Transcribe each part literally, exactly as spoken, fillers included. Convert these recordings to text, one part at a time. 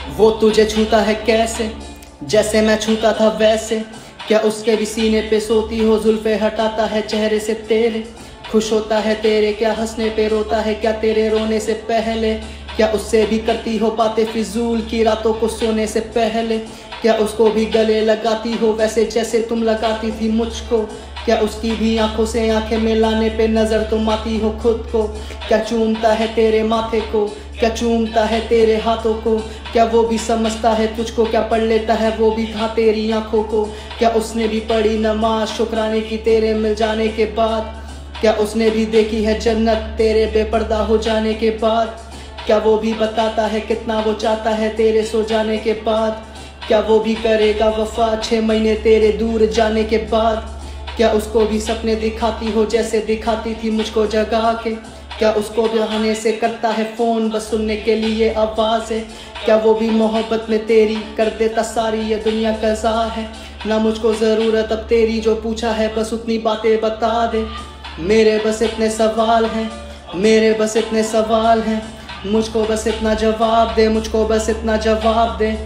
वो तुझे छूता है कैसे, जैसे मैं छूता था वैसे। क्या उसके भी सीने पे सोती हो, जुल्फे हटाता है चेहरे से तेरे। खुश होता है तेरे, क्या हंसने पे रोता है, क्या तेरे रोने से पहले। क्या उससे भी करती हो बातें फिजूल की रातों को सोने से पहले। क्या उसको भी गले लगाती हो वैसे जैसे तुम लगाती थी मुझको। क्या उसकी भी आंखों से आंखें मिलाने पे नजर तुम आती हो खुद को। क्या चूमता है तेरे माथे को, क्या चूमता है तेरे हाथों को। क्या वो भी समझता है तुझको, क्या पढ़ लेता है वो भी था तेरी आंखों को। क्या उसने भी पढ़ी नमाज शुक्राने की तेरे मिल जाने के बाद। क्या उसने भी देखी है जन्नत तेरे बेपर्दा हो जाने के बाद। क्या वो भी बताता है कितना वो चाहता है तेरे सो जाने के बाद। क्या वो भी करेगा वफा छः महीने तेरे दूर जाने के बाद। क्या उसको भी सपने दिखाती हो जैसे दिखाती थी मुझको जगा के। क्या उसको बहाने से करता है फ़ोन बस सुनने के लिए आवाज़ है। क्या वो भी मोहब्बत में तेरी कर देता सारी ये दुनिया कज़ा है। ना मुझको ज़रूरत अब तेरी, जो पूछा है बस उतनी बातें बता दे। मेरे बस इतने सवाल हैं, मेरे बस इतने सवाल हैं। मुझको बस इतना जवाब दे, मुझको बस इतना जवाब दे।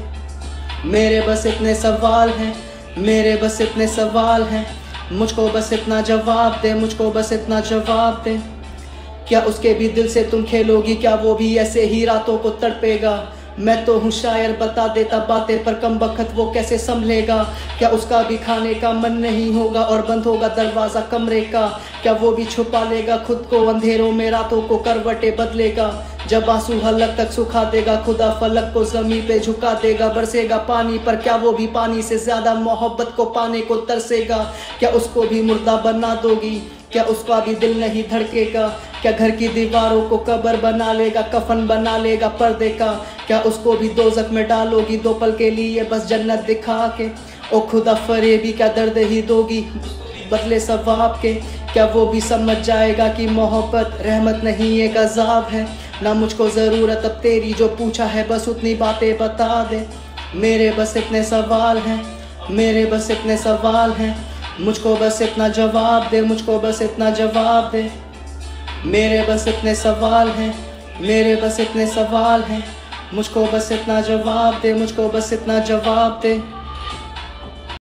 मेरे बस इतने सवाल हैं, मेरे बस इतने सवाल हैं। मुझको बस इतना जवाब दे, मुझको बस इतना जवाब दे। क्या उसके भी दिल से तुम खेलोगी, क्या वो भी ऐसे ही रातों को तड़पेगा। मैं तो हूँ शायर बता देता बातें, पर कम बखत वो कैसे संभलेगा। क्या उसका भी खाने का मन नहीं होगा और बंद होगा दरवाज़ा कमरे का। क्या वो भी छुपा लेगा खुद को अंधेरों में, रातों को करवटें बदलेगा। जब आंसू हलक तक सुखा देगा खुदा फलक को ज़मीं पे झुका देगा। बरसेगा पानी पर क्या वो भी पानी से ज़्यादा मोहब्बत को पाने को तरसेगा। क्या उसको भी मुर्दा बना दोगी, क्या उसका भी दिल नहीं धड़केगा। क्या घर की दीवारों को कब्र बना लेगा, कफन बना लेगा पर्दे का। क्या उसको भी दोज़ख में डालोगी दो पल के लिए बस जन्नत दिखा के। ओ खुदा फरेबी क्या दर्द ही दोगी बदले सवाब के। क्या वो भी समझ जाएगा कि मोहब्बत रहमत नहीं एक अजाब है। ना मुझको ज़रूरत अब तेरी, जो पूछा है बस उतनी बातें बता दे। मेरे बस इतने सवाल हैं, मेरे बस इतने सवाल हैं। मुझको बस इतना जवाब दे, मुझको बस इतना जवाब दे। मेरे बस इतने सवाल हैं, मेरे बस इतने सवाल हैं। मुझको बस इतना जवाब दे, मुझको बस इतना जवाब दे।